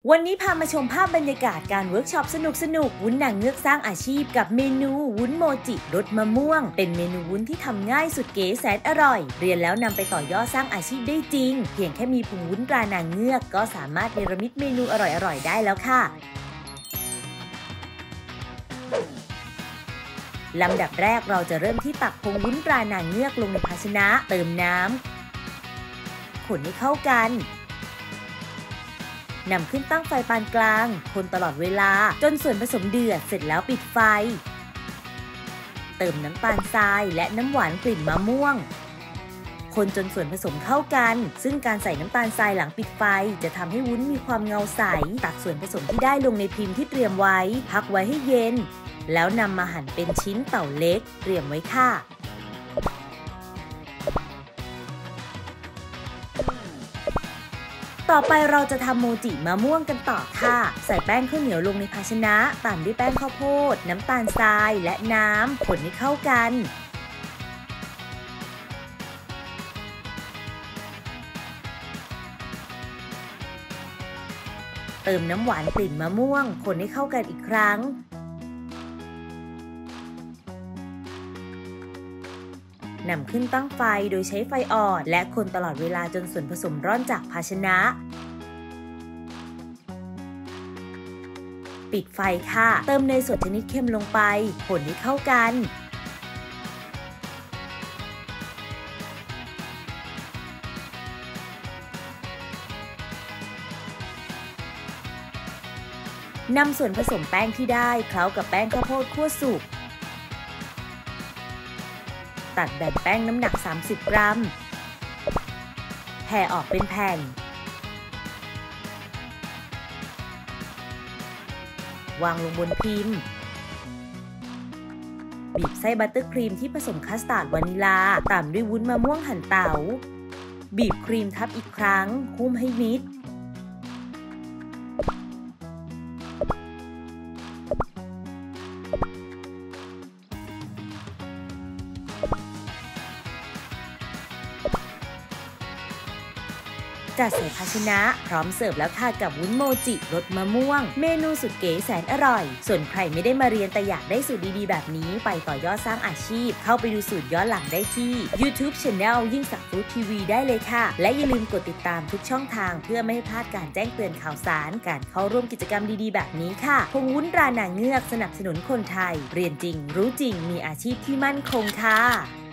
วันนี้พามาชมภาพบรรยากาศการเวิร์กช็อปสนุกวุ้นนางเงือกสร้างอาชีพกับเมนูวุ้นโมจิรสมะม่วงเป็นเมนูวุ้นที่ทำง่ายสุดเก๋แสนอร่อยเรียนแล้วนำไปต่อยอดสร้างอาชีพได้จริงเพียงแค่มีผงวุ้นตรานางเงือกก็สามารถเนรมิตเมนูอร่อยได้แล้วค่ะลำดับแรกเราจะเริ่มที่ตักผงวุ้นตรานางเงือกลงในภาชนะเติมน้ำคนให้เข้ากันนำขึ้นตั้งไฟปานกลางคนตลอดเวลาจนส่วนผสมเดือดเสร็จแล้วปิดไฟเติมน้ำตาลทรายและน้ำหวานกลิ่นมะม่วงคนจนส่วนผสมเข้ากันซึ่งการใส่น้ำตาลทรายหลังปิดไฟจะทำให้วุ้นมีความเงาใสตักส่วนผสมที่ได้ลงในพิมพ์ที่เตรียมไว้พักไว้ให้เย็นแล้วนำมาหั่นเป็นชิ้นเต่าเล็กเตรียมไว้ค่ะต่อไปเราจะทำโมจิมะม่วงกันต่อค่ะใส่แป้งข้าวเหนียวลงในภาชนะตามด้วยแป้งข้าวโพดน้ำตาลทรายและน้ำคนให้เข้ากันเติมน้ำหวานกลิ่นมะม่วงคนให้เข้ากันอีกครั้งนำขึ้นตั้งไฟโดยใช้ไฟอ่อนและคนตลอดเวลาจนส่วนผสมร่อนจากภาชนะปิดไฟค่ะเติมเนยสดชนิดเค็มลงไปคนให้เข้ากันนำส่วนผสมแป้งที่ได้เคล้ากับแป้งข้าวโพดคั่วสุกตัดแบ่งแป้งน้ำหนัก30 กรัมแผ่ออกเป็นแผ่นวางลงบนพิมพ์บีบไส้บัตเตอร์ครีมที่ผสมคัสตาร์ดวานิลาตามด้วยวุ้นมะม่วงหั่นเต๋าบีบครีมทับอีกครั้งหุ้มให้มิดจัดใส่ภาชนะพร้อมเสิร์ฟแล้วค่ะกับวุ้นโมจิรสมะม่วงเมนูสุดเก๋แสนอร่อยส่วนใครไม่ได้มาเรียนแต่อยากได้สูตรดีๆแบบนี้ไปต่อยอดสร้างอาชีพเข้าไปดูสูตรย้อนหลังได้ที่ YouTube Channel ยิ่งศักดิ์ฟู้ดทีวีได้เลยค่ะและอย่าลืมกดติดตามทุกช่องทางเพื่อไม่ให้พลาดการแจ้งเตือนข่าวสารการเข้าร่วมกิจกรรมดีๆแบบนี้ค่ะผงวุ้นตรานางเงือกสนับสนุนคนไทยเรียนจริงรู้จริงมีอาชีพที่มั่นคงค่ะ